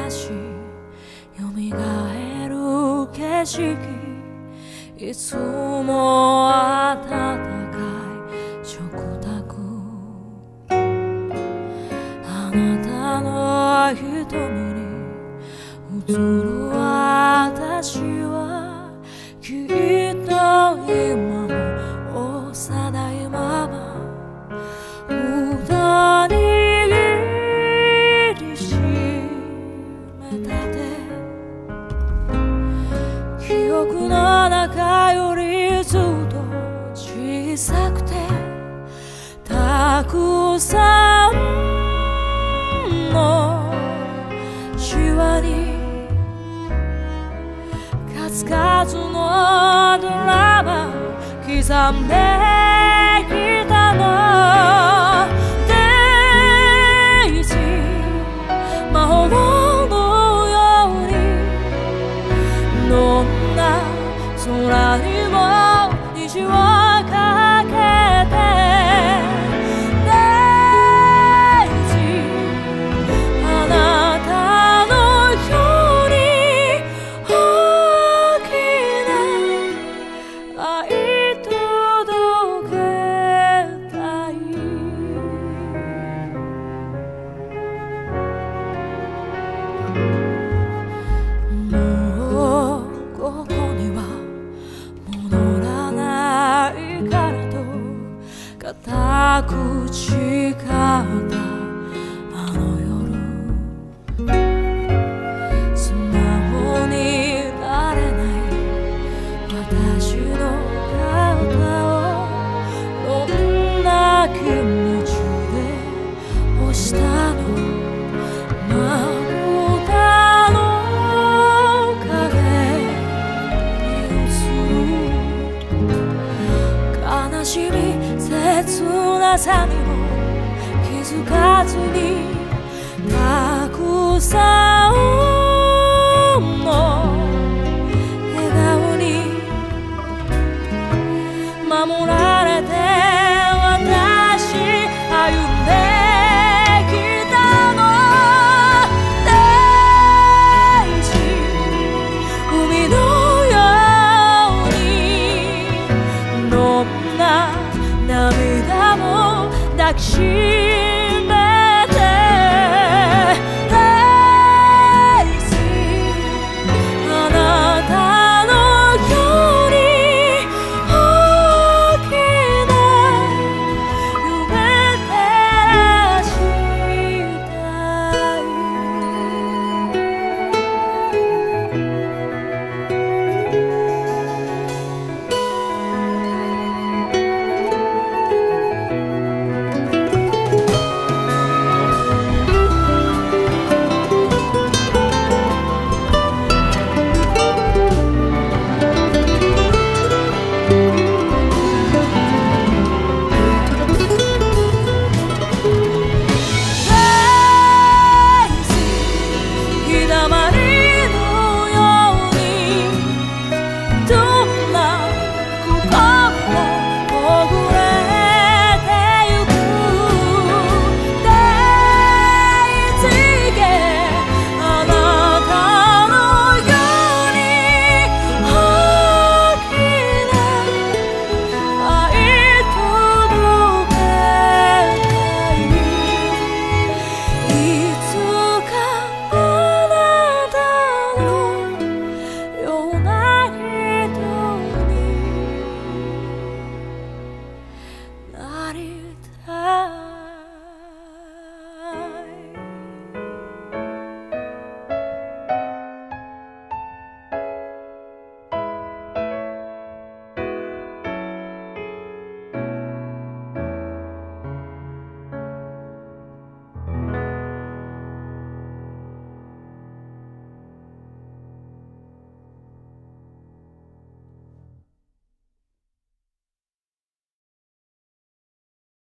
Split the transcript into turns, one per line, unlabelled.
しよみがえる景色、いつも温かい食卓、あなたの瞳に映る私はきっと今も幼いまま歌に握りしめたて、記憶の中よりずっと小さくてたくさんのシワに数々のドラマ刻んできたの。デイジー魔法のようにどんな空にも虹をかけて、デイジーあなたのように大きな愛届けたい。もうここには戻らないからと固く誓ったあの夜、素直になれない私の肩をどんな気持ちで押したの。まぶたの影に映る悲しみ切なさにも気づかずにたくさん